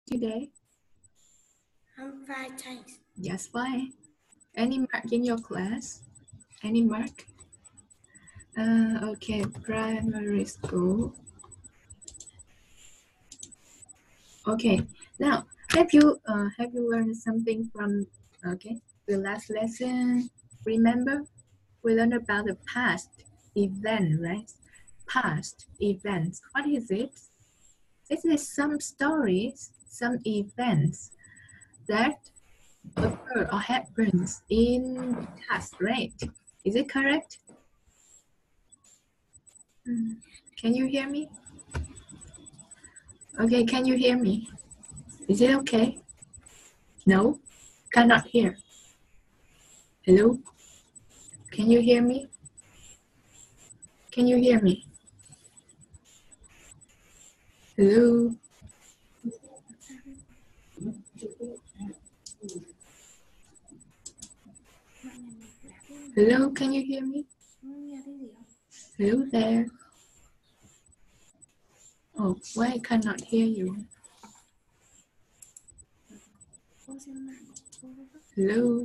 today? I'm fine, thanks. Yes, fine. Any mark in your class? Any mark? Okay, primary school. Okay, now have you learned something from the last lesson? Remember, we learned about the past event, right? Past events. What is it? It is some stories, some events that occur or happens in the past, right? Is it correct? Can you hear me? Okay, can you hear me? Is it okay? No? Cannot hear. Hello? Can you hear me? Can you hear me? Hello? Hello, can you hear me? Hello there. Oh, why I cannot hear you? Hello?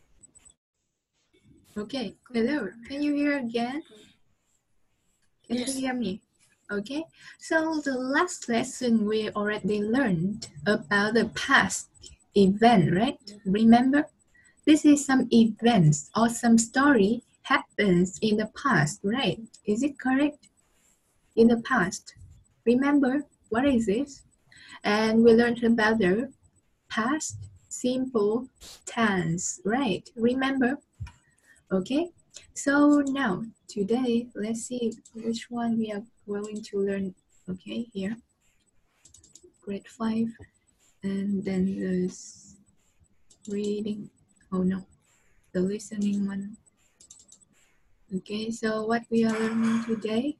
Okay, hello, can you hear again? Can you hear me? Okay, so the last lesson we already learned about the past event, right? Remember? This is some events or some story happens in the past, right? Is it correct? In the past. Remember, what is this? And we learned about the past simple tense, right? Remember? Okay, so now today let's see which one we are going to learn. Okay, here grade 5, and then the reading, oh no, the listening one. Okay, so what we are learning today?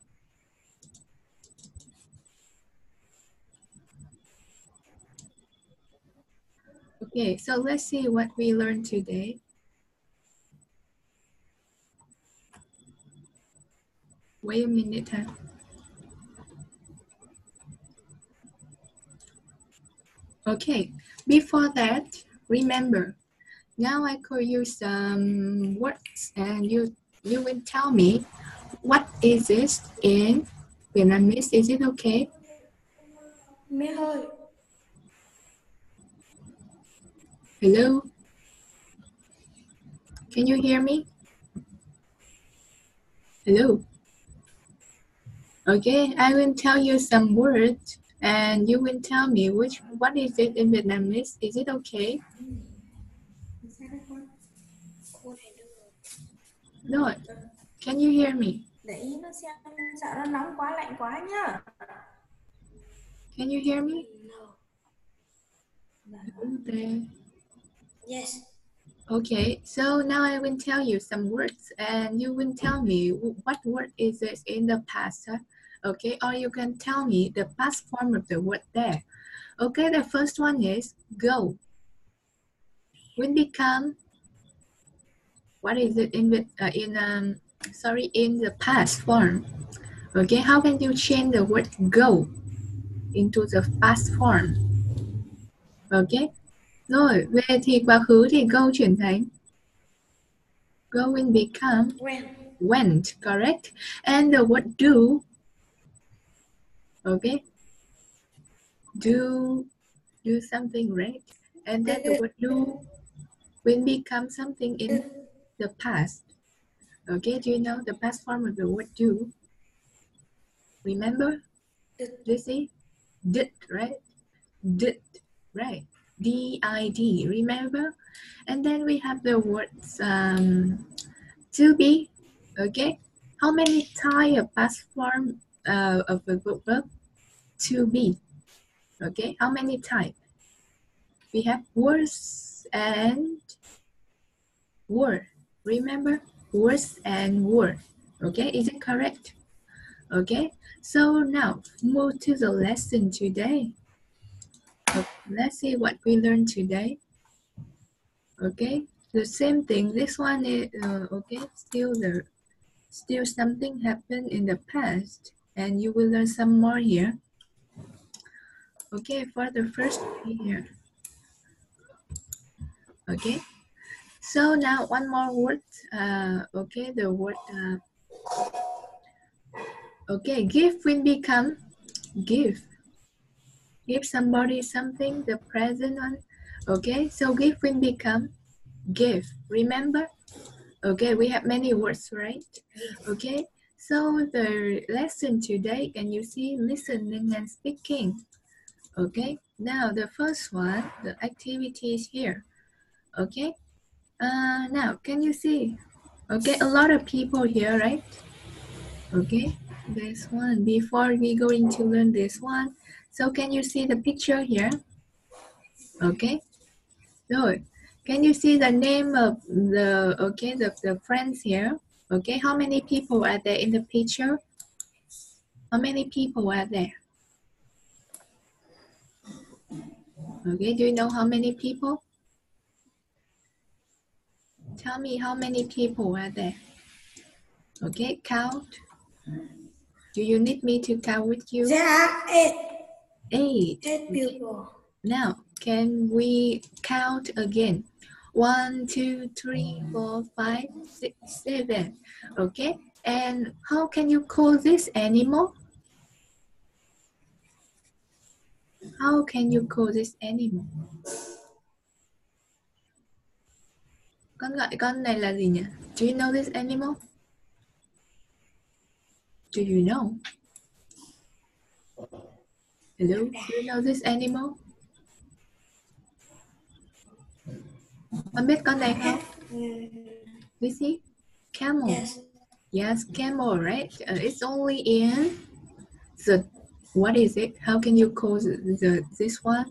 Okay, so let's see what we learned today. Wait a minute, huh? Okay, before that, remember, now I call you some words and you will tell me what is this in Vietnamese. Is it okay? Mẹ ơi. Hello? Can you hear me? Hello? Okay, I will tell you some words and you will tell me what is it in Vietnamese. Is it okay? No. Can you hear me? Để ý nó xem, sợ nó nóng quá, lạnh quá nhá. Can you hear me? Hello there. Yes. Okay, so now I will tell you some words and you will tell me what word is this in the past, huh? Okay, or you can tell me the past form of the word there. Okay, the first one is go. Will become, what is it in the in the past form? Okay, how can you change the word go into the past form? Okay, rồi về thì quá khứ thì go chuyển thành go will become went, correct? And the word do, okay, do something, right? And then the word do will become something in the past. Okay, do you know the past form of the word do? Remember? Lizzie? Did, right? Did, right? D-I-D, remember? And then we have the words to be, okay? How many types of past form of the verb to be? Okay, how many types? We have was and were. Remember? Was and were. Okay, is it correct? Okay, so now move to the lesson today. Okay, let's see what we learned today. Okay, the same thing. This one is okay. Still something happened in the past, and you will learn some more here. Okay, for the first here. Okay, so now one more word. Okay, the word. Okay, give will become give. Give somebody something, the present one. Okay, so give will become give. Remember? Okay, we have many words, right? Okay, so the lesson today, can you see listening and speaking? Okay, now the first one, the activity is here. Okay, now can you see? Okay, a lot of people here, right? Okay, this one, before we going to learn this one, so can you see the picture here? Okay, good. Can you see the name of the, okay, the friends here? Okay, how many people are there in the picture? How many people are there? Okay, do you know how many people? Tell me how many people are there. Okay, count. Do you need me to count with you? There are 8. 8. 8 people. Now, can we count again? 1, 2, 3, 4, 5, 6, 7. Okay, and how can you call this animal? How can you call this animal? Con gọi con này là gì nhỉ? Do you know this animal? Do you know? Hello, do you know this animal? Con biết con này không? This is camel. Yes. Yes, camel, right? It's only in the, what is it? How can you call this one?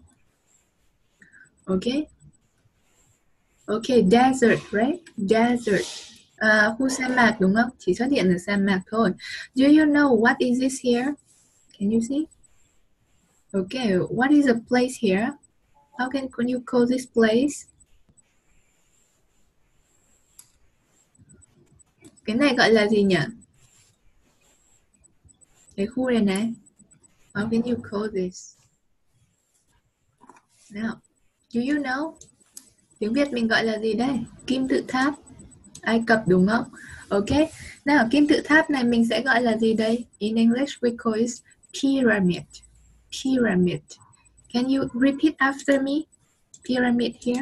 Okay. Okay, desert, right? Desert. Khu sa mạc đúng không? Chỉ xuất hiện ở sa mạc thôi. Do you know what is this here? Can you see? Okay, what is a place here? How can you call this place? Cái này gọi là gì nhỉ? Cái khu này này. How can you call this? Now, do you know? Tiếng Việt mình gọi là gì đây? Kim tự tháp. Ai Cập đúng không? Okay. Nào, kim tự tháp này mình sẽ gọi là gì đây? In English we call it pyramid. Pyramid. Can you repeat after me? Pyramid here.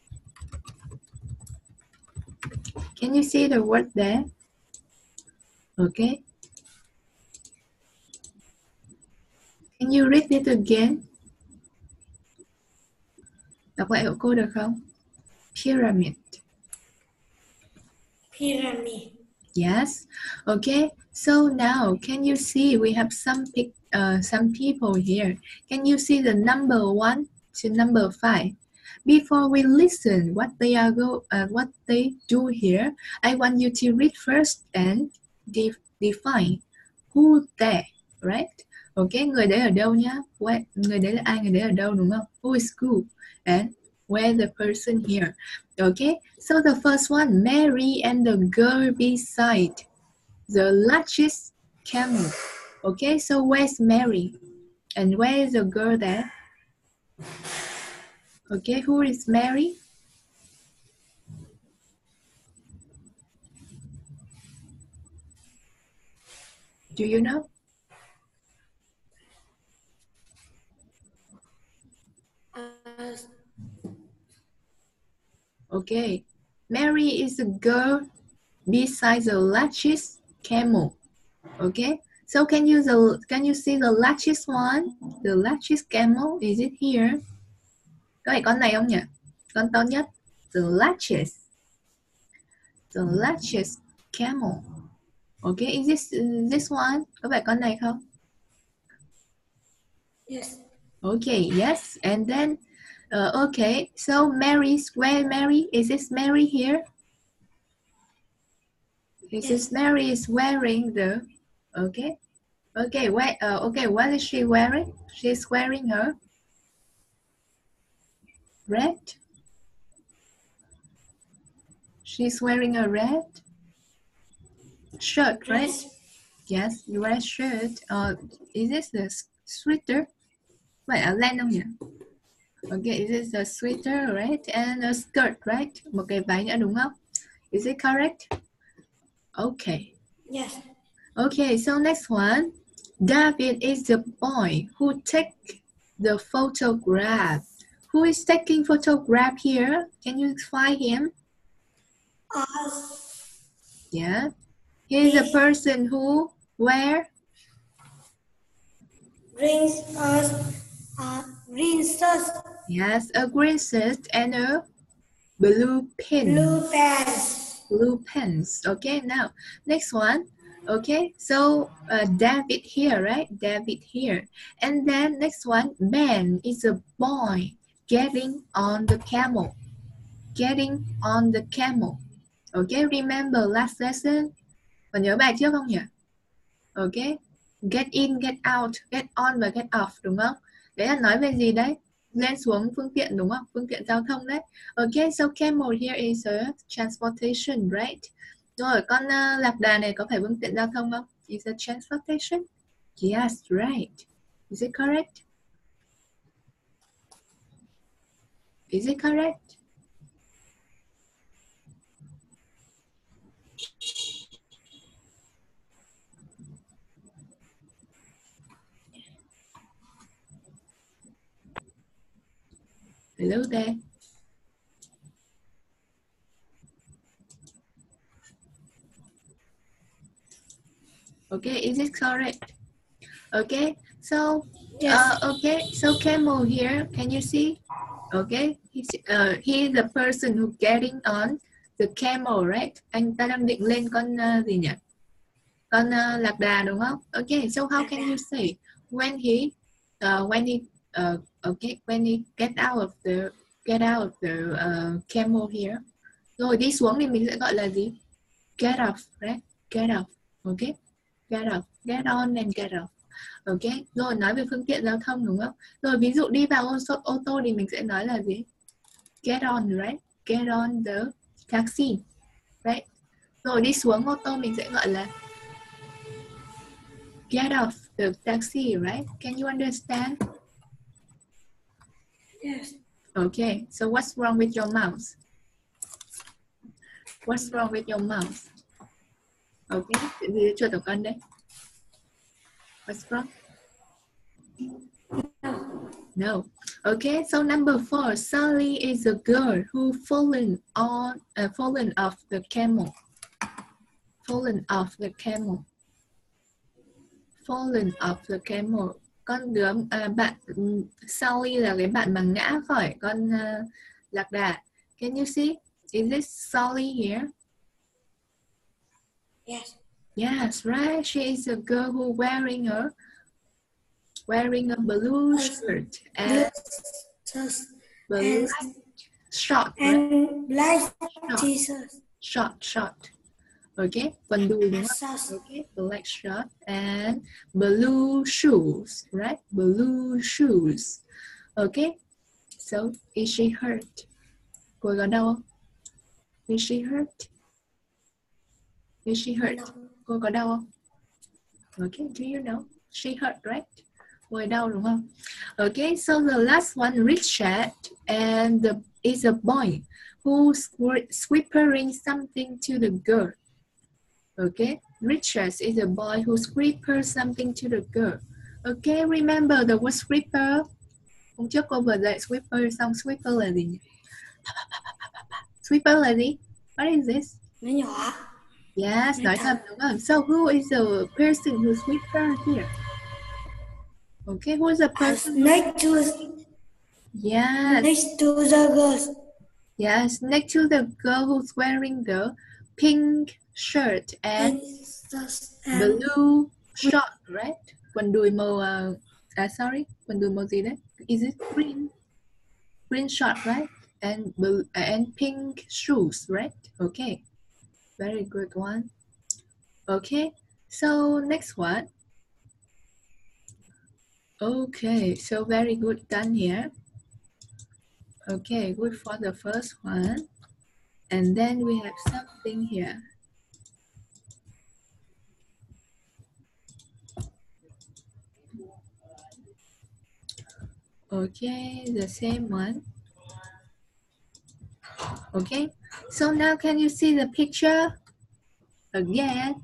Can you see the word there? Okay. Can you read it again? Đọc lại hộ cô được không? Pyramid. Pyramid. Yes. Okay. So now, can you see we have some people here? Can you see the number 1 to number 5? Before we listen what they do here, I want you to read first and define who they, right? Okay, người đấy ở đâu nhá? Người đấy là ai? Người đấy ở đâu đúng không? Who is who? And where the person here? Okay, so the first one, Mary and the girl beside the largest camel. Okay, so where's Mary? And where is the girl there? Okay, who is Mary? Do you know? Okay, Mary is the girl beside the largest camel. Okay, so can you see the largest one? The largest camel, is it here? Có phải con này không nhỉ? Con to nhất. The largest camel. Okay, is this one? Có phải con này không? Yes. Okay, yes, and then okay, so where Mary? Is this Mary here? Is this Mary is wearing the, okay, what is she wearing? She's wearing her red. She's wearing a red shirt, right? Yes, red shirt. Is this the sweater? Phải áo len không nhỉ? Okay, this is a sweater, right? And a skirt, right? Một cái váy nữa đúng không? Is it correct? Okay. Yes. Okay, so next one. David is the boy who take the photograph. Who is taking photograph here? Can you find him? Yeah. He is a person who wear Green shirt. yes, a green shirt and a blue pen. Blue pants. Blue pants. Okay, now next one. Okay, so David here, right? David here. And then next one, Ben is a boy getting on the camel. Getting on the camel. Okay, remember last lesson? Còn nhớ bài trước không nhỉ? Okay, get in, get out, get on và get off đúng không? Đấy là nói về gì đấy? Lên xuống phương tiện đúng không? Phương tiện giao thông đấy. Okay, so camel here is a transportation, right? Rồi, con lạc đà này có phải phương tiện giao thông không? Is a transportation? Yes, right. Is it correct? Is it correct? Hello there. Okay, is it correct? Okay, so Yes. okay, so camel here, can you see? Okay, he is the person who getting on the camel, right? Anh ta đang định lên con gì nhỉ? Con lạc đà đúng không? Okay, so how can you say when he get out of the camel here? Rồi đi xuống thì mình sẽ gọi là gì? Get off, right? Get off, okay? Get off, get on and get off. Ok, rồi nói về phương tiện giao thông đúng không? Rồi ví dụ đi vào ô tô thì mình sẽ nói là gì? Get on, right? Get on the taxi, right? Rồi đi xuống ô tô mình sẽ gọi là get off the taxi, right? Can you understand? Yes. Okay, so what's wrong with your mouse? What's wrong with your mouse? Okay, chuyện gì chưa tổng cân đấy? What's wrong? No. Okay, so number 4, Sally is a girl who fallen off the camel. Fallen off the camel. Fallen off the camel. Con đứa bạn Sally là cái bạn mà ngã khỏi con lạc đà. Can you see? Is this Sally here? Yes. Yes, right. She is a girl who wearing a blue shirt and blue short, right? And black t-shirt. Short. Okay, quần đùi đúng không? Okay, black short and blue shoes, right? Blue shoes. Okay, so is she hurt? Cô ấy có đau không? Is she hurt? Is she hurt? No. Cô ấy có đau không? Okay, do you know? She hurt, right? Cô ấy đau đúng không? Okay, so the last one, Richard, and is a boy who's whispering something to the girl. Okay, Richard is a boy who whispers something to the girl. Okay, remember the word whisper. Hôm trước cô vừa dạy whisper xong whisper là gì nhỉ? Whisper là gì? What is this? Nó nhỏ. Yes, nói thầm đúng không? So who is the person who's whisper here? Okay, who is the person? Next to the girl. Yes, next to the girl who's wearing the pink shirt and blue short, right? Quần đùi màu quần đùi màu gì đấy? Is it green? Green short, right? And blue and pink shoes, right? Okay, very good one. Okay, so next one. Okay, so very good done here. Okay, good for the first one. And then we have something here. Okay, the same one. Okay, so now can you see the picture again?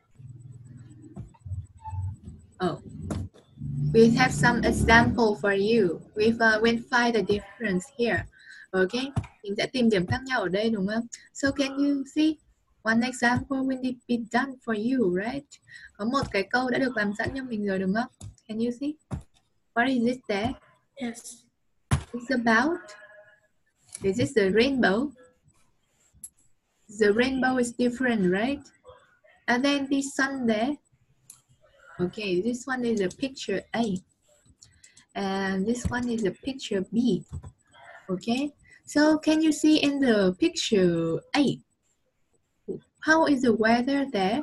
Oh, we have some example for you. We'll find the difference here. Okay, mình sẽ tìm điểm khác nhau ở đây đúng không? So can you see? One example will be done for you, right? Có một cái câu đã được làm sẵn cho mình rồi đúng không? Can you see? What is it there? Yes. It's about? Is this the rainbow? The rainbow is different, right? And then the sun there. Okay, this one is a picture A. And this one is a picture B. Okay, so can you see in the picture A? How is the weather there?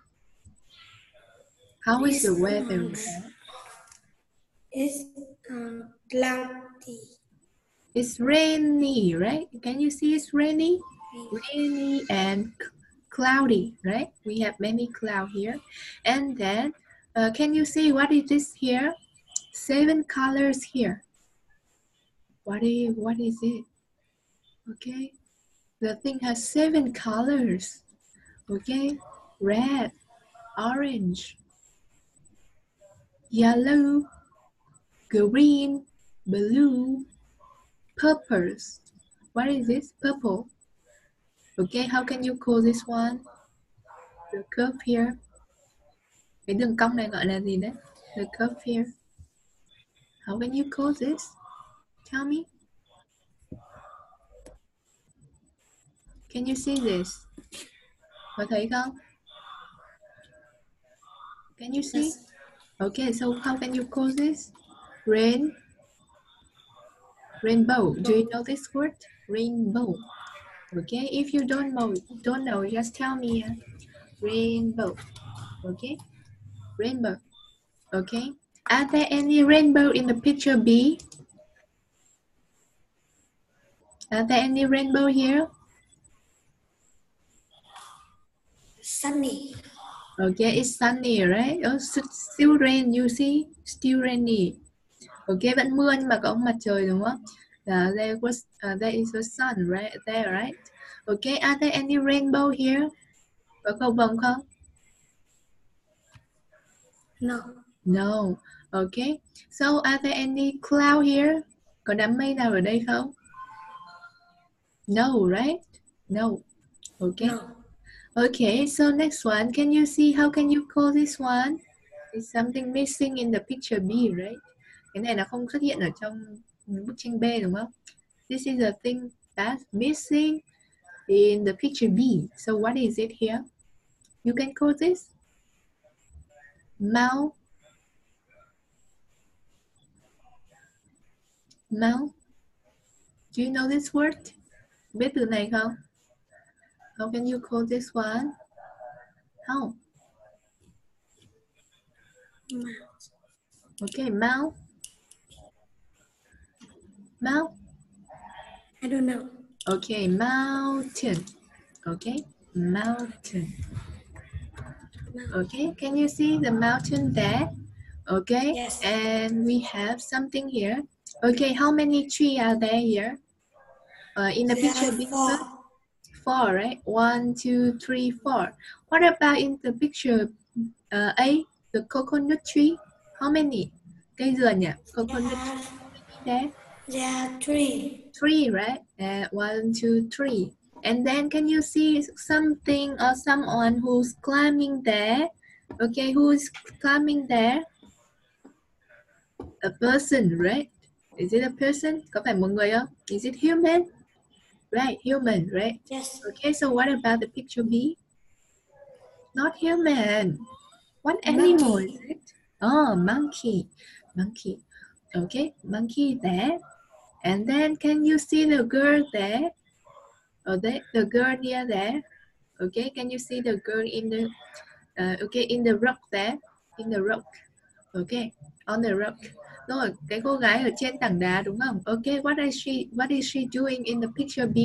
How is the weather there? It's cloudy. It's rainy, right? Can you see it's rainy? Rainy and cloudy, right? We have many cloud here. And then, can you see what is this here? 7 colors here. What is it? Okay, the thing has 7 colors. Okay, red, orange, yellow, green, blue, purple. What is this? Purple. Okay, how can you call this one? The curve here. Cái đường cong này gọi là gì đấy? The curve here. How can you call this? Tell me. Can you see this? Có thấy không? Can you see? Yes. Okay, so how can you call this? Rainbow. Do you know this word? Rainbow. Okay, if you don't know, just tell me. Rainbow. Okay, rainbow. Okay, are there any rainbow in the picture B? Are there any rainbow here? Sunny. Okay, it's sunny, right? Oh, still rain, you see? Still rainy. Okay, vẫn mưa nhưng mà có mặt trời đúng không? There is a sun right there, right? Okay, are there any rainbow here? Có cầu vồng không? No. No. Okay, so are there any cloud here? Có đám mây nào ở đây không? No, right? No. Okay. No. Okay, so next one, can you see how can you call this one? It's something missing in the picture B, right? Cái này nó không xuất hiện ở trong bức tranh B đúng không? This is a thing that's missing in the picture B. So what is it here? You can call this mouth. Mouth. Do you know this word? Biết từ này không? How can you call this one? How? Okay, mouth. Mouth. I don't know. Okay, mountain. Okay, mountain. Okay, can you see the mountain there? Okay, Yes. and we have something here. Okay, how many trees are there here? In the There picture, are 4. 4, right? 1, 2, 3, 4. What about in the picture A, the coconut tree? How many? Cây dừa nhỉ? Coconut tree there? There are 3. 3, right? 1, 2, 3. And then can you see something or someone who's climbing there? Okay, who's climbing there? A person, right? Is it a person? Có phải một người không? Is it human? Right, human, right? Yes. Okay, so what about the picture B? Not human. What animal is it? Oh, monkey. Monkey. Okay, monkey there. And then can you see the girl there? Oh, the girl near there. Okay, can you see the girl in the in the rock there? In the rock. Okay, on the rock. Rồi, cái cô gái ở trên tảng đá đúng không? Okay, what is she doing in the picture B?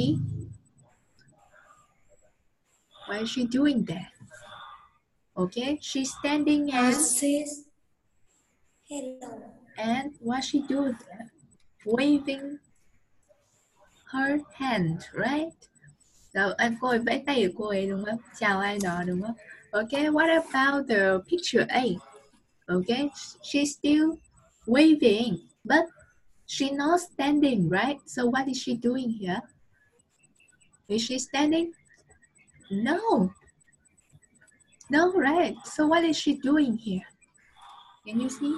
What is she doing there? Okay, she's standing and Says hello. what she doing there? waving her hand, right? Rồi, cô ấy vẫy tay của cô ấy đúng không? Chào ai đó đúng không? Okay, what about the picture A? Okay, she's still waving, but she's not standing, right? So what is she doing here? Is she standing? No. No, right? So what is she doing here? Can you see?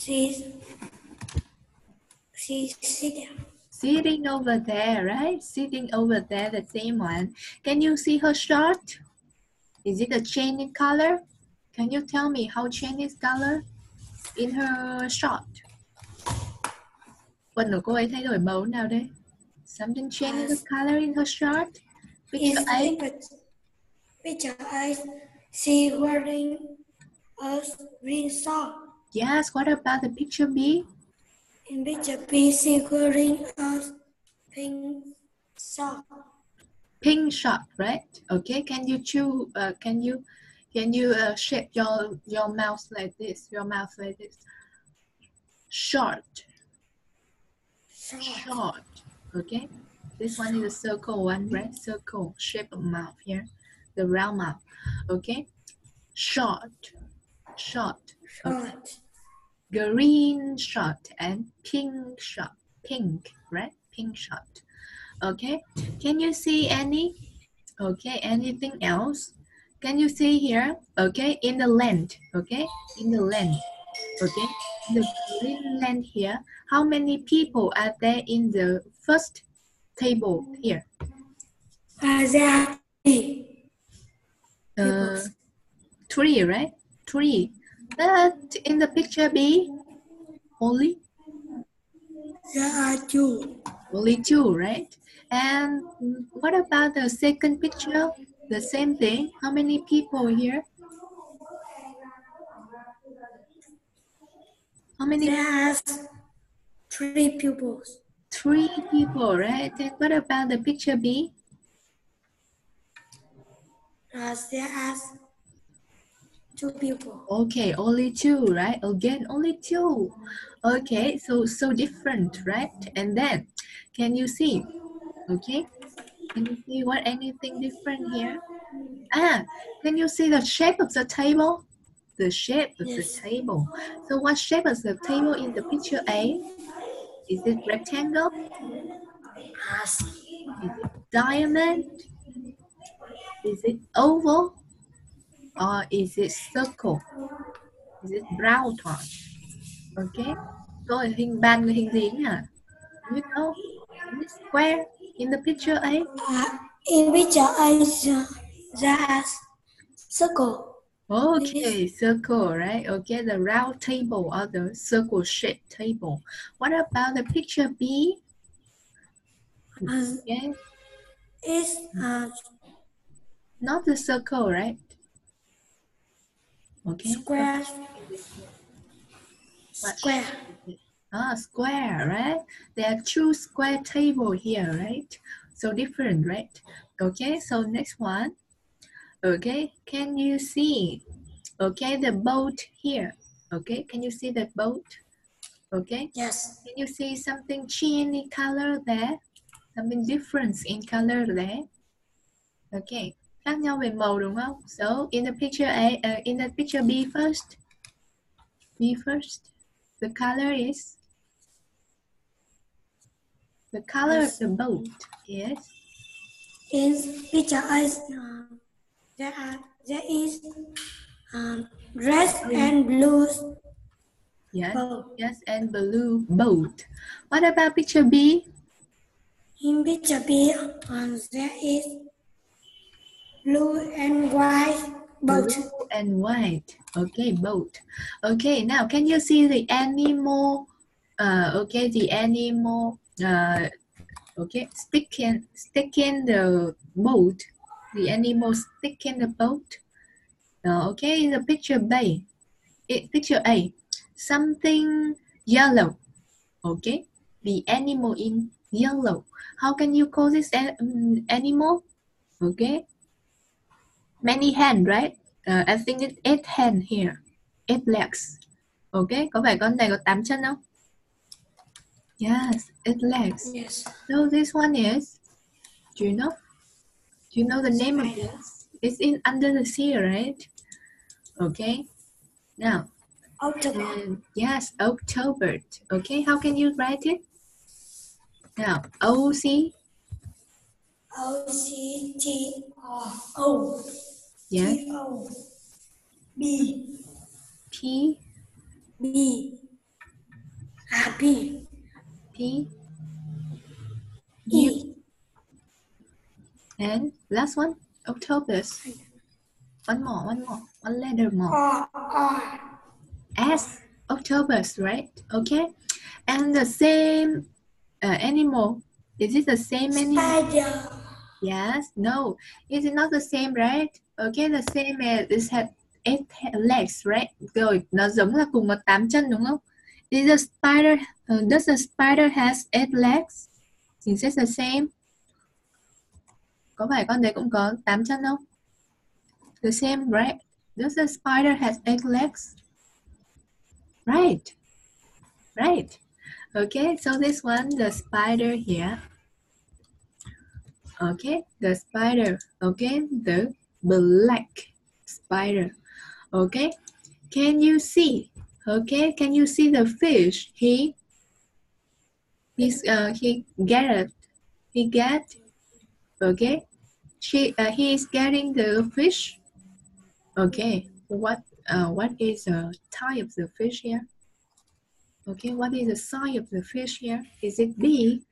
She's sitting. Sitting over there, right? Sitting over there, the same one. Can you see her shirt? Is it a changing color? Can you tell me how changes color in her shirt? Quần của cô ấy thay đổi màu nào đây? Something changing the color in her shirt? Picture A. Picture A. She wearing a green sock. Yes, what about the picture B? In picture B, she wearing a pink sock. Pink shirt, right? Okay, can you chew? Can you shape your mouth like this? Your mouth like this. Short. Okay, this one is a circle one, right? Circle shape of mouth here, the round mouth. Okay, short. Okay. Green short and pink short. Pink, right? Pink short. Okay, can you see any? Okay, anything else? Can you see here? Okay, in the land. Okay, in the land. Okay, the green land here. How many people are there in the first table here? There are three, right? Three. But in the picture B, only? There are two. Only two, right? And what about the second picture? The same thing. How many people here? How many? There are three pupils. Three people, right? And what about the picture B? There are two people. Okay, only two, right? Again, only two. Okay, so different, right? And then, can you see? Okay, can you see what anything different here? Can you see the shape of the table? The shape of the table. So what shape is the table in the picture A? Is it rectangle? Yes. Is it diamond? Is it oval? Or is it circle? Is it round one? Okay. Rồi hình bàn người hình gì nhỉ? You know? Is it square in the picture A? In picture A, there are circle. Okay, circle, right? Okay, the round table or the circle shaped table. What about the picture B? Okay. It's Not the circle, right? Okay. Square. Square. Square, right? There are two square table here, right? So different, right? Okay, so next one. Okay, can you see? Okay, the boat here. Okay, can you see the boat? Okay. Yes. Can you see something changing color there? Something different in color there? Okay, khác nhau về màu đúng không? So in the picture A, in the picture B first. B first. The color is the color of the boat. Yes. In picture A, there is red and blue. Yes. Boat. Yes, and blue boat. What about picture B? In picture B, there is blue and white boat. Blue and white. Okay, boat. Okay, now can you see the animal? Okay, the animal. Okay, sticking the boat. The animal sticking the boat. Okay, in the picture B. Picture A. Something yellow. Okay, the animal in yellow. How can you call this animal? Okay, many hand, right? I think it's 8 hand here, 8 legs. Okay, có phải con này có 8 chân không? Yes, 8 legs. Yes. So this one is, do you know? Do you know the name of Spider. this? It's in under the sea, right? Okay. Now, Octopus. yes, October. Okay, how can you write it? Now, O-C, O-C-T-O. yes, T-O. B. P, B. B. P, U, E. and last one, Octopus. One letter more. R. S, Octopus, right? Okay. And the same animal. Is it the same animal? Spider. Yes. No. Is it not the same, right? Okay. The same as it has 8 legs, right? Rồi, nó giống là cùng một 8 chân đúng không? Is the spider? Does the spider has 8 legs? Is it the same? Có phải con đấy cũng có 8 chân không? The same, right? Does the spider has 8 legs? Right. Right. Okay, so this one, the spider here. Okay, the spider. Okay, the black spider. Okay, can you see? Okay, can you see the fish? He get. Okay, he is getting the fish. Okay, what is the type of the fish here? Okay, what is the size of the fish here? Is it big?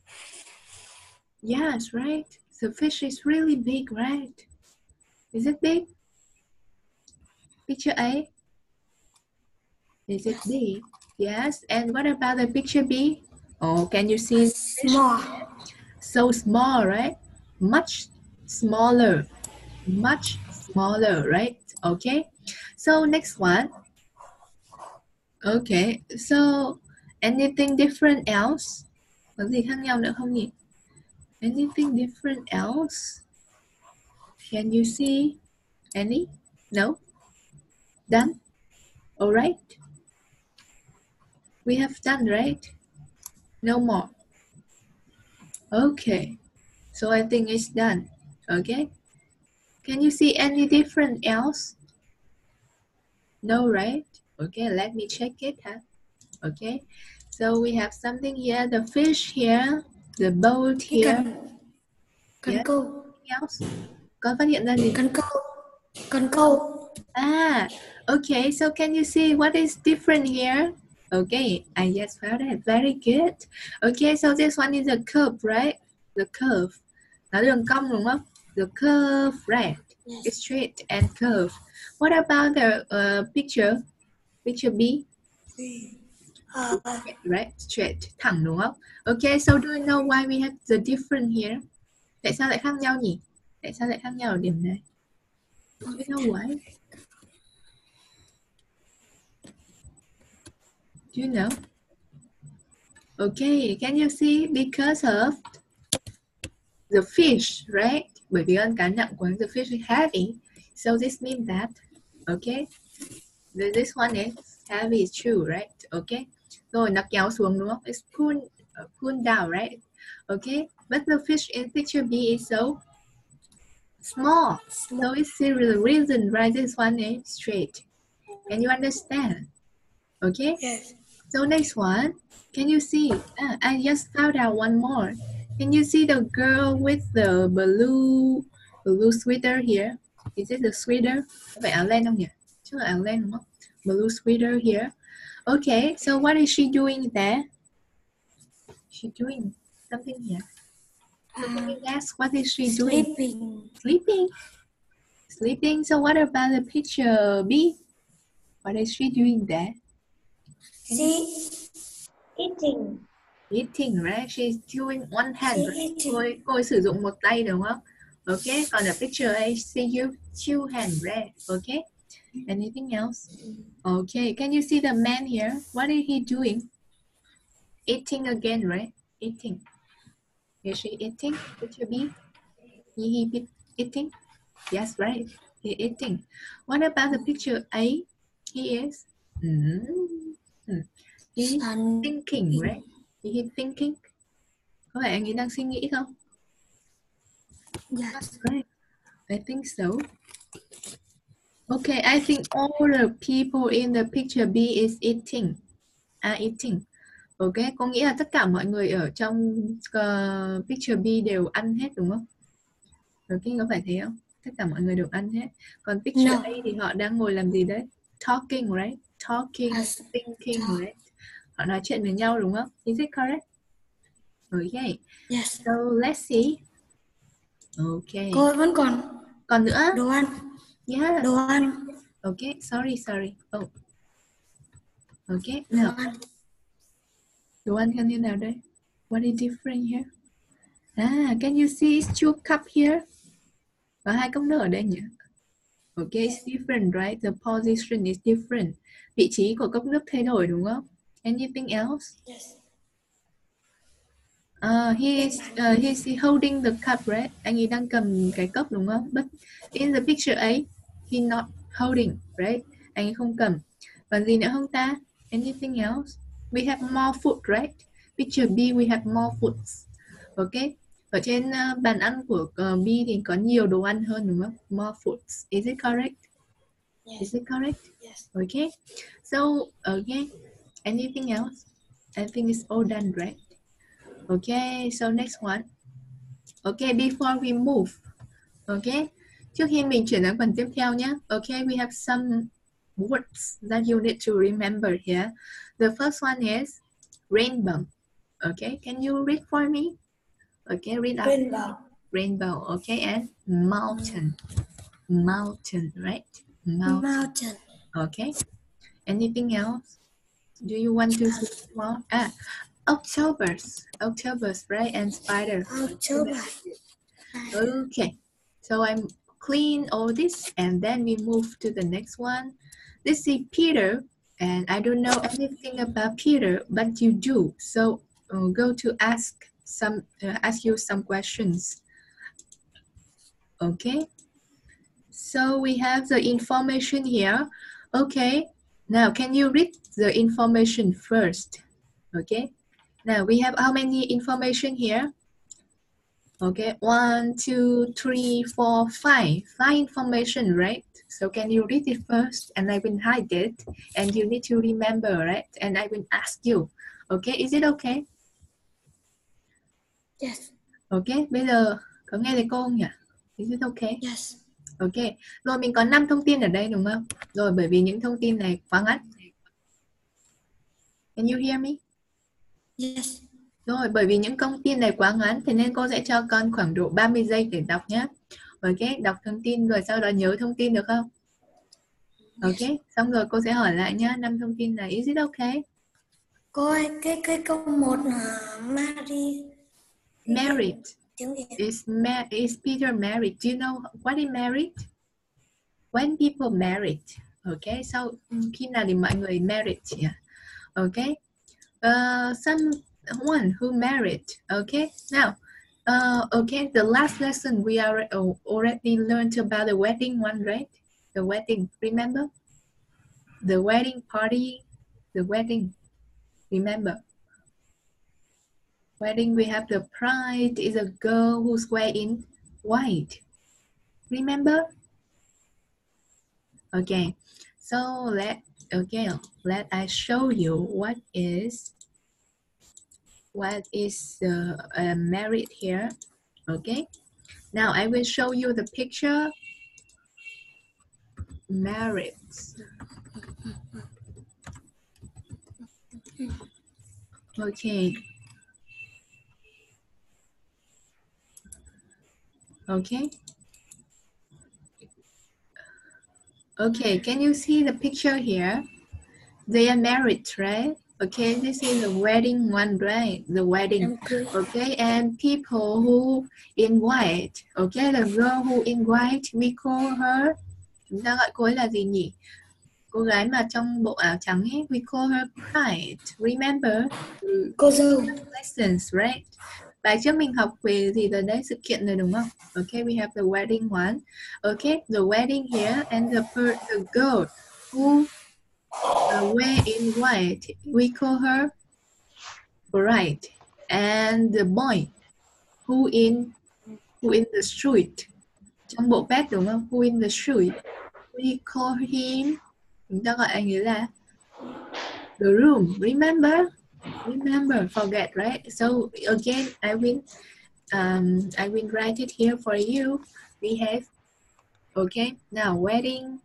Yes, right. The fish is really big, right? Is it big? Picture A. Is it big? Yes. And what about the picture B? Oh, can you see? Small. So small, right? Much smaller. Much smaller, right? Okay. So next one. Okay. So anything different else? Có gì khác nhau nữa không nhỉ? Anything different else? Can you see any? No? Done? All right. We have done, right? No more. Okay. So I think it's done. Okay. Can you see any different else? No, right? Okay, let me check it. Huh? Okay. So we have something here, the fish here, the boat here. Cần câu. Anything else? Con phát hiện ra gì? Cần câu. Ah, okay. So can you see what is different here? Okay, I just found it. Very good. Okay, so this one is a curve, right? The curve. Nó đường cong đúng không? The curve, right? Yes. It's straight and curve. What about the picture? Picture B? Right? Straight, thẳng đúng không? Okay, so do you know why we have the different here? Tại sao lại khác nhau nhỉ? Tại sao lại khác nhau ở điểm này? Do you know why? Do you know? Okay, can you see? Because of the fish, right? Bởi vì con cá nặng quá, the fish is heavy. So this means that, okay, this one is heavy, is true, right? Okay. Rồi nó kéo xuống đúng không? It's pull down, right? Okay. But the fish in picture B is so small. So it's the reason, right? This one is straight. Can you understand? Okay. Yes. So next one, can you see? I just found out one more. Can you see the girl with the blue sweater here? Is it the sweater? Có phải áo len không nhỉ? Chứ là áo len đúng không? Blue sweater here. Okay, so what is she doing there? She's doing something here. So can you guess what is she doing? Sleeping. Sleeping. So what about the picture B? What is she doing there? Eating. Eating, right? She's doing one hand. Right? Cô ấy sử dụng một tay đúng không? Okay. Còn ở picture A, see you two hands, right? Okay. Anything else? Okay. Can you see the man here? What is he doing? Eating again, right? Eating. Is she eating? Picture B. He eating? Yes, right. He eating. What about the picture A? He is. He's thinking, right? Is he thinking? Có phải anh ấy đang suy nghĩ không? Yes. Right. I think so. Okay, I think all the people in the picture B is eating. Eating. Ok, có nghĩa là tất cả mọi người ở trong picture B đều ăn hết đúng không? Ok, có phải thế không? Tất cả mọi người đều ăn hết. Còn picture No. A thì họ đang ngồi làm gì đấy? Talking, right? Talking, Yes. thinking, right? Họ nói chuyện với nhau đúng không? Is it correct? Okay. Yes. So let's see. Okay. Cô ơi, vẫn còn Còn nữa? đồ ăn. Yes. Đồ ăn. Okay, sorry. Oh. Okay, Đồ nào. ăn. Đồ ăn như nào đây? What is different here? Can you see it's two cup here? Có 2 cốc nước ở đây nhỉ? Okay, it's different, right? The position is different. Vị trí của cốc nước thay đổi đúng không? Anything else? Yes. He's holding the cup, right? Anh ấy đang cầm cái cốc đúng không? But in the picture A, he not holding, right? Anh ấy không cầm. Còn gì nữa không ta? Anything else? We have more food, right? Picture B, we have more foods. Okay. Ở trên bàn ăn của B thì có nhiều đồ ăn hơn đúng không? More foods. Is it correct? Yes. Is it correct? Yes. Okay. So, okay. Anything else? I think it's all done, right? Okay, so next one. Okay, before we move. Okay. Trước khi mình chuyển sang phần tiếp theo nhé. Okay, we have some words that you need to remember here. The first one is rainbow. Okay, can you read for me? Okay, read out. Rainbow. Rainbow. Okay, and mountain. Mountain, right? Mountain. Okay. Anything else? Do you want to see more? Octobers, right? And spider. October. Okay. So I'm clean all this and then we move to the next one. This is Peter and I don't know anything about Peter, but you do. So go to ask you some questions. Okay. So we have the information here. Okay. Now, can you read the information first? Okay. Now we have how many information here? Okay, 1, 2, 3, 4, 5. 5 information, right? So can you read it first and I will hide it and you need to remember, right? And I will ask you. Okay, is it okay? Yes. Okay, bây giờ có nghe thấy cô không nhỉ? Is it okay? Yes. Okay, rồi mình có 5 thông tin ở đây đúng không? Rồi bởi vì những thông tin này quá ngắn. Can you hear me? Yes. Rồi bởi vì những thông tin này quá ngắn thế nên cô sẽ cho con khoảng độ 30 giây để đọc nhé. Ok, đọc thông tin rồi sau đó nhớ thông tin được không? Ok, xong rồi cô sẽ hỏi lại nhá, 5 thông tin này. Is it okay? Cô ơi, cái câu 1 là Married. Tiếng gì? Is Peter married? Do you know what is married? When people married. Ok, so khi nào thì mọi người married nhỉ? Ok. Someone who married. Okay. Now, okay. The last lesson we already learned about the wedding one, right? The wedding. Remember? The wedding party. The wedding. Remember? Wedding. We have the bride is a girl who's wearing white. Remember? Okay. So let I show you what is married here. Okay, now I will show you the picture. Married. Okay. Okay. Okay, can you see the picture here? They are married, right? Okay, this is the wedding one, right? The wedding. Okay, and people who in white. Okay, the girl who in white, we call her. Chúng ta gọi cô ấy là gì nhỉ? Cô gái mà trong bộ áo trắng ấy, we call her bride. Remember? Cô dâu. Lessons, right? Bài trước mình học về gì rồi đấy, sự kiện rồi đúng không? Okay, we have the wedding one. Okay, the wedding here and the girl who wear in white, we call her Right. And the boy who in the street. Trong bộ pet đúng không? Who in the street. We call him. Chúng ta gọi anh ấy là the room. Remember? Remember, forget, right? So again, I will write it here for you. We have, okay, now wedding,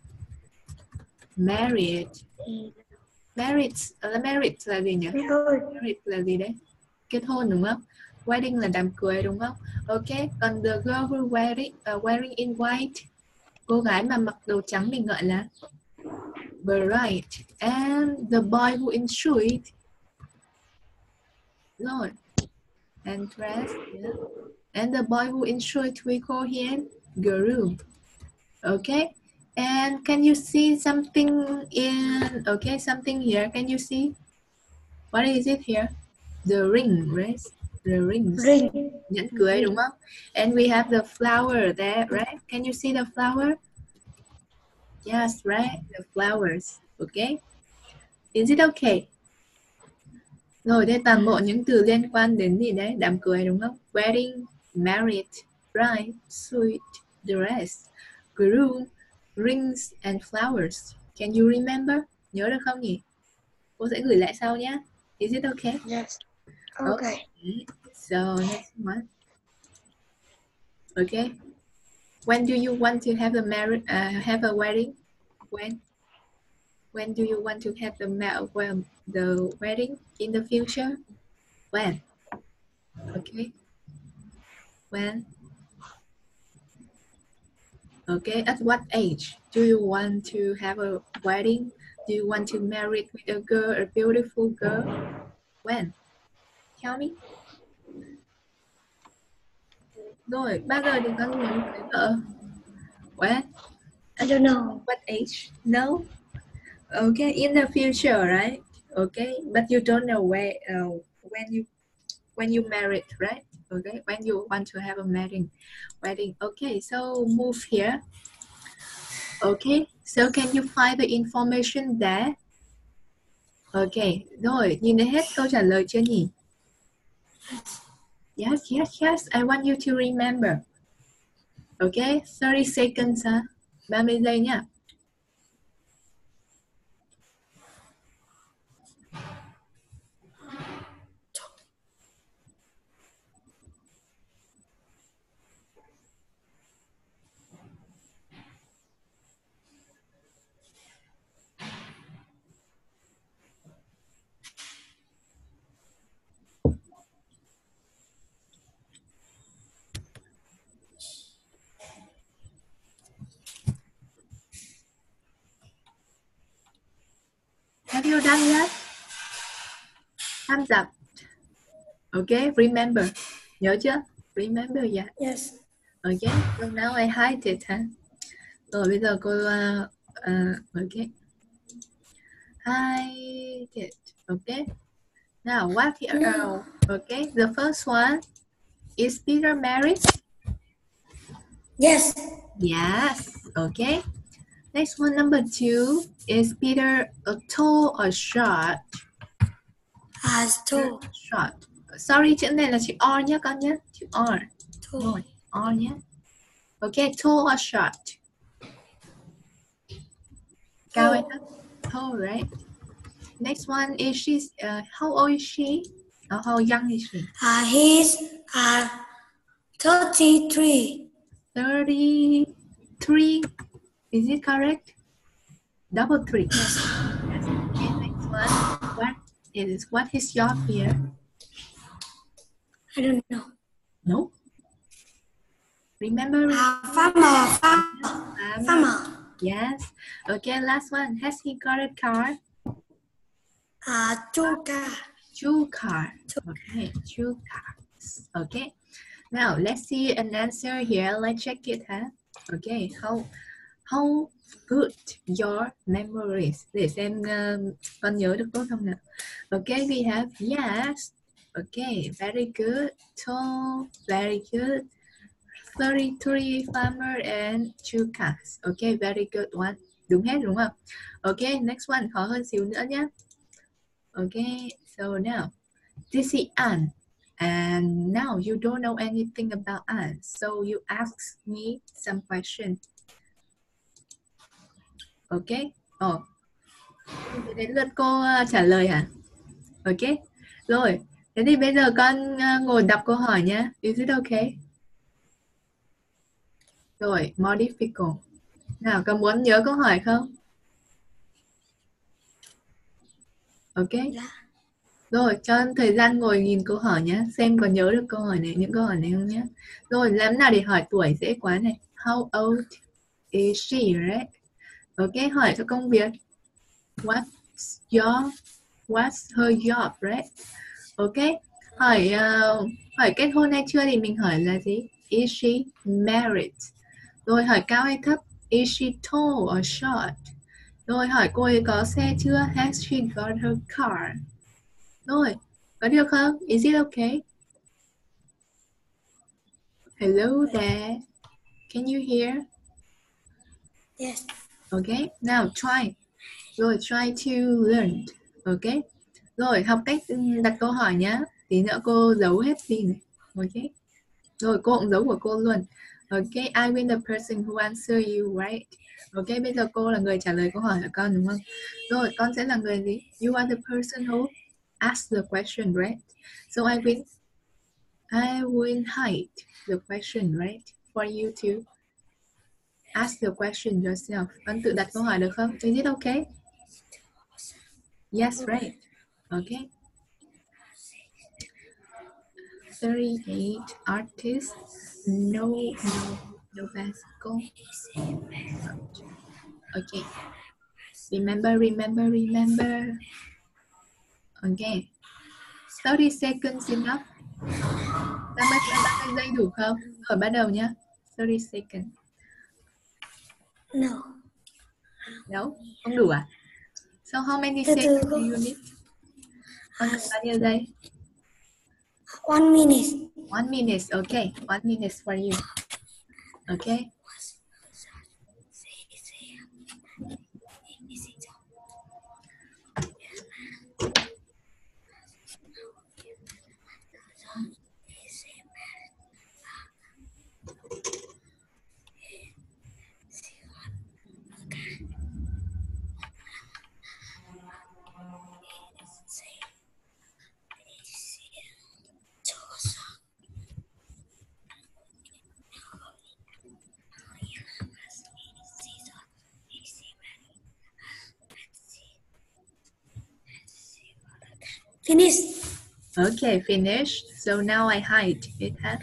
marriage. Marriage là gì nhỉ? Marriage là gì đấy? Kết hôn đúng không? Wedding là đám cưới đúng không? Okay, còn the girl who wearing in white, cô gái mà mặc đồ trắng mình gọi là bride. And the boy who in street, no, and dress, yeah. And the boy who in street, we call him groom. Okay, and can you see something in, okay, something here, can you see? What is it here? The ring, right? The rings. Ring. Nhẫn cưới đúng không? And we have the flower there, right? Can you see the flower? Yes, right? The flowers. Okay. Is it okay? Rồi đây toàn bộ những từ liên quan đến gì đấy? Đám cưới đúng không? Wedding, marriage, bride, suite, dress, groom, rings and flowers. Can you remember? Nhớ được không nhỉ? Cô sẽ gửi lại sau nhé. Is it okay? Yes. Okay. So next one. Okay. When do you want to have have a wedding? When do you want to have the wedding in the future? When? Okay. When? Okay. At what age do you want to have a wedding? Do you want to marry with a girl, a beautiful girl? When? Tell me. Rồi, bao giờ thì con muốn cưới vợ? When? I don't know. What age? No. Okay, in the future, right? Okay, but you don't know when you married, right? Okay, when you want to have a wedding. Okay, so move here. Okay, so can you find the information there? Okay, rồi, nhìn thấy hết câu trả lời chưa nhỉ? Yes, I want you to remember. Okay, 30 seconds, 30 giây nha. Have you done yet? Thumbs up. Okay, remember. Nhớ chưa? Remember yet? Yes. Okay, so now I hide it, Rồi bây giờ cô okay. Hide it. Okay. Now what here? No. Okay, the first one is Peter married? Yes. Yes. Okay. Next one, number 2, is Peter tall or short? Tall. Short. Sorry, chữ này là chữ R nhé con nhé. Chữ R. Tall. Rồi, R nhé. Okay, tall or short? Cao hay thấp? Tall, right? Next one is how old is she? Or how young is she? He's 33. 33. Is it correct? Double 3. Yes. Okay, next one. What is job here? I don't know. No. Remember? Farmer. Yes. Okay, last one. Has he got a car? Two car. Okay, 2 cars. Okay. Now let's see an answer here. Let's check it. Okay. How good your memories? Để xem con nhớ được tốt không nào. Okay, we have yes. Okay, very good. Tall, very good. 33 farmer and 2 cars. Okay, very good one. Đúng hết đúng không? Okay, next one khó hơn xíu nữa nhé. Okay, so now This is Anne. And now you don't know anything about Anne. So you ask me some questions. Okay? Oh. Đến lượt cô trả lời hả? Ok. Rồi. Thế thì bây giờ con ngồi đọc câu hỏi nhé. Is it okay? Rồi, more difficult. Nào, con muốn nhớ câu hỏi không? Ok. Rồi, cho thời gian ngồi nhìn câu hỏi nhé. Xem có nhớ được câu hỏi này, những câu hỏi này không nhé. Rồi, làm nào để hỏi tuổi dễ quá này. How old is she, right? Ok, hỏi cho công việc. What's her job, right? Ok. Hỏi kết hôn hay chưa thì mình hỏi là gì? Is she married? Rồi hỏi cao hay thấp? Is she tall or short? Rồi hỏi cô ấy có xe chưa? Has she got her car? Rồi, có được không? Is it okay? Hello there. Can you hear? Yes. Okay, now try. Rồi, try to learn. Okay. Rồi, học cách đặt câu hỏi nhá. Tí nữa cô giấu hết đi này. Okay. Rồi, cô cũng giấu của cô luôn. Okay, I will the person who answer you, right? Okay, bây giờ cô là người trả lời câu hỏi của con đúng không? Rồi, con sẽ là người gì? You are the person who ask the question, right? So I will hide the question, right? For you to ask the question yourself. Con tự đặt câu hỏi được không? Is it okay? Yes, right. Okay. 38 artists. No bicycle. Okay. Remember. Okay. 30 seconds enough. 30 giây đủ không? Khỏi bắt đầu nhé. 30 seconds. No. No? Không đủ à? So how many seconds do you need? Con cần bao nhiêu giây? 1 minute. 1 minute, okay. 1 minute for you. Okay. Finish. Okay, finished. So now I hide. It has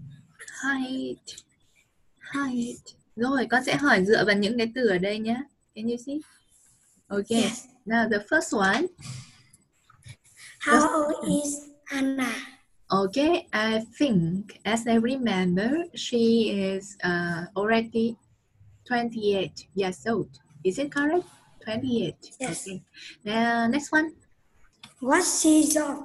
hide. Rồi, con sẽ hỏi dựa vào những cái từ ở đây nhé. Can you see? Okay. Yes. Now the first one. How old is Anna? Okay, I think, as I remember, she is already 28 years old. Is it correct? 28. Yes. Okay. Now, next one. What's his job?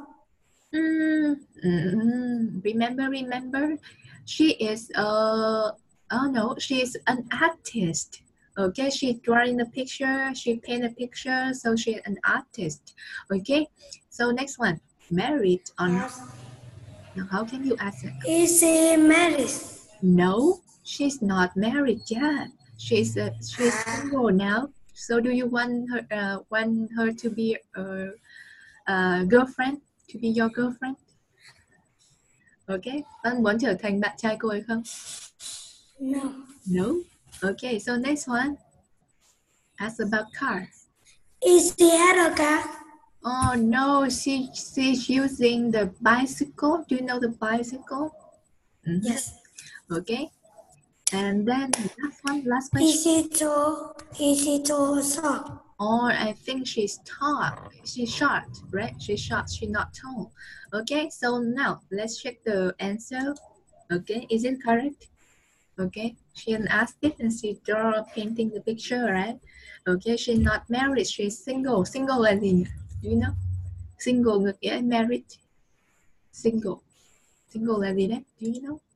Remember. She is she is an artist. Okay, she drawing the picture, she paint a picture, so she's an artist. Okay, so next one. Married or not? Now, how can you answer? Is she married? No, she's not married yet. She's single now. So do you want her to be a girlfriend? To be your girlfriend? Okay. Con muốn trở thành bạn trai cô ấy không? No. No. Okay. So next one. Ask about car. Is she had a car? Oh no, she's using the bicycle. Do you know the bicycle? Mm-hmm. Yes. Okay. And then last question. Is she tall or short? Or I think she's tall. She's short, right? She's short. She's not tall. Okay. So now let's check the answer. Okay. Is it correct? Okay. She asked it and she draw painting the picture, right? Okay. She's not married. She's single. Single là gì nhỉ? Do you know? Single ngược nghĩa married. Single. Single là gì đấy? Do you know?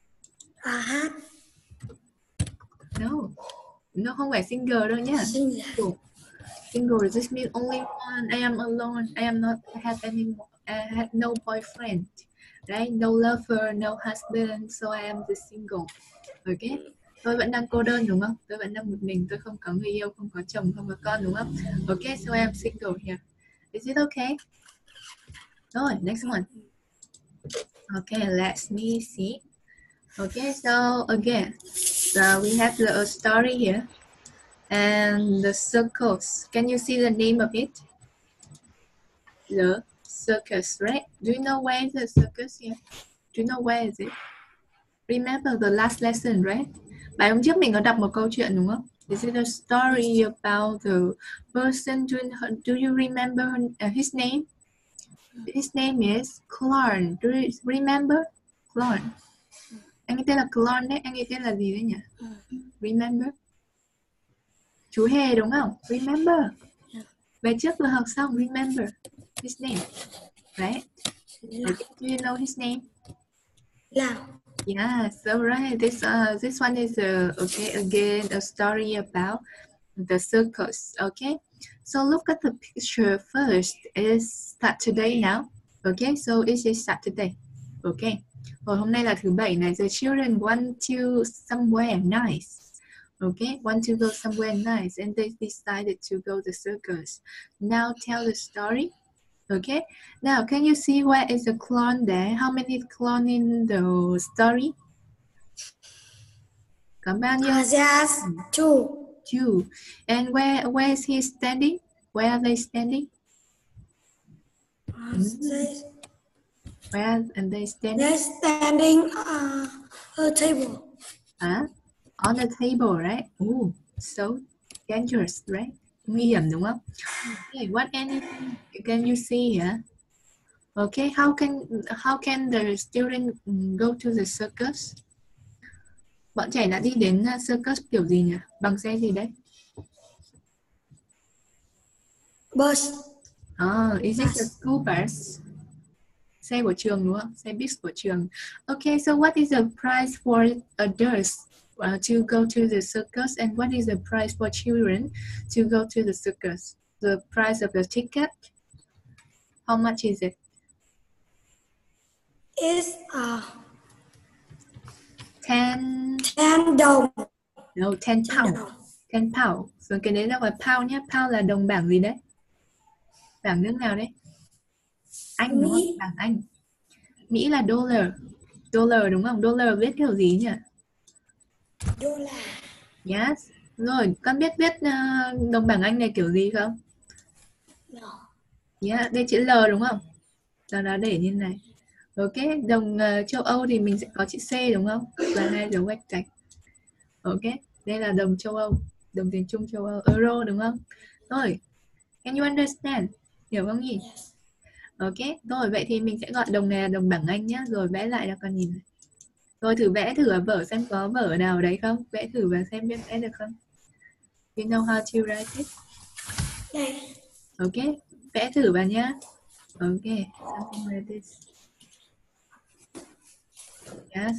No. No, không phải single đâu nhá. Single just means only one. I am alone. I am not have any I had no boyfriend, right? No lover, no husband, so I am the single. Okay. Tôi vẫn đang cô đơn đúng không? Tôi vẫn đang một mình, tôi không có người yêu, không có chồng, không có con đúng không? Okay, so I am single here. Is it okay? Rồi, next one. Okay, let me see. Okay, so again, we have the story here and the circles. Can you see the name of it? The circus, right? Do you know where is the circus here? Do you know where is it? Remember the last lesson, right? Bài hôm trước mình có đọc một câu chuyện đúng không? Is it a story about the person doing her, do you remember his name? His name is Clarn. Do you remember? Clarn. Anh ấy tên là Clarn đấy, anh ấy tên là gì đấy nhỉ? Remember? Chú hề đúng không? Remember. Bài trước vừa học xong, remember his name, right? Okay. Do you know his name? Lao. Yeah, so right. This one is okay, again a story about the circus. Okay, so look at the picture first. It's Saturday now. Okay, so it is Saturday. Okay, rồi hôm nay là thứ bảy này. The children want to somewhere nice. Okay, want to go somewhere nice, and they decided to go to the circus. Now tell the story. Okay, now can you see where is the clown there? How many clown in the story? Có bao nhiêu? Just two. Two. And where is he standing? Where are they standing? Where are they standing? They're standing a table. On the table, right? Oh, so dangerous, right? Nguy hiểm đúng không? Okay, what anything can you see here? Okay, how can the student go to the circus? Bọn trẻ đã đi đến circus kiểu gì nhỉ? Bằng xe gì đấy? Bus. Is it a school bus? Xe của trường đúng không? Xe bus của trường. Okay, so what is the price for adults to go to the circus, and what is the price for children to go to the circus? The price of the ticket? How much is it? It's 10 đồng. No, 10 pound. 10 pound. Rồi cái đấy là gọi pound nhé. Pound là đồng bảng gì đấy? Bảng nước nào đấy? Anh đúng không? Bảng Anh. Mỹ là dollar. Dollar đúng không? Dollar viết kiểu gì nhỉ? Dollar. Yes. Rồi, con biết viết đồng bảng Anh này kiểu gì không? No. Yeah, đây chữ L đúng không? Sau đó để như này. Ok, đồng châu Âu thì mình sẽ có chữ C đúng không? Và hai dấu gạch gạch. Ok, đây là đồng châu Âu, đồng tiền chung châu Âu, euro đúng không? Rồi, can you understand? Hiểu không nhỉ? Ok, rồi vậy thì mình sẽ gọi đồng này là đồng bảng Anh nhá. Rồi vẽ lại cho con nhìn này. Rồi thử vẽ thử ở vở xem có vở nào đấy không? Vẽ thử và xem biết vẽ được không? You know how to write it? Đây. Ok, vẽ thử vào nhá. Ok, something like this. Yes.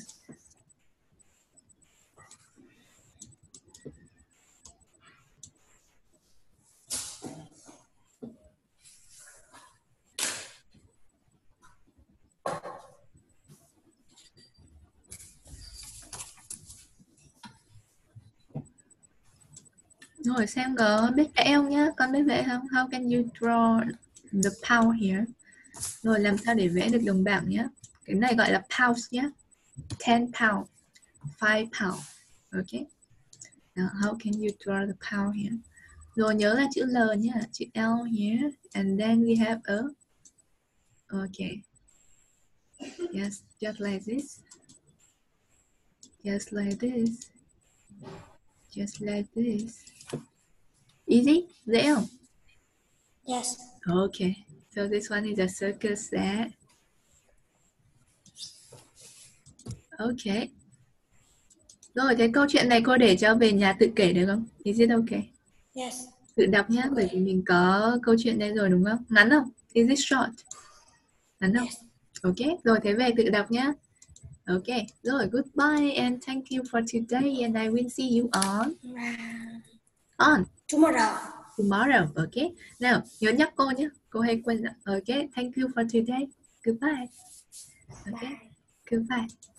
Rồi xem có biết vẽ không nhá. Con biết vẽ không? How can you draw the pound here? Rồi làm sao để vẽ được đồng bảng nhá. Cái này gọi là pounds nhá. 10 pound, 5 pound. Ok. Now how can you draw the pound here? Rồi nhớ là chữ L nhá. Chữ L here. And then we have a. Okay. Yes, just like this. Just like this. Just like this. Easy? Dễ không? Yes. Okay. So this one is a circus set. Okay. Rồi, cái câu chuyện này cô để cho về nhà tự kể được không? Is it okay? Yes. Tự đọc nhá, bởi vì mình có câu chuyện đây rồi đúng không? Ngắn không? Is it short? Ngắn không? Yes. Okay, rồi thế về tự đọc nhá. Okay, rồi, goodbye and thank you for today and I will see you on Tomorrow. tomorrow. Okay. Nào, nhớ nhắc cô nhé. Cô hay quên. Okay. Thank you for today. Goodbye. Okay. Bye. Goodbye.